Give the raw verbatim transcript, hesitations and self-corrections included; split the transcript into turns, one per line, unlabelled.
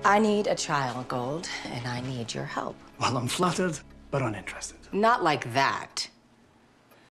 I need a child, Gold, and I need your help.
Well, I'm flattered, but uninterested.
Not like that.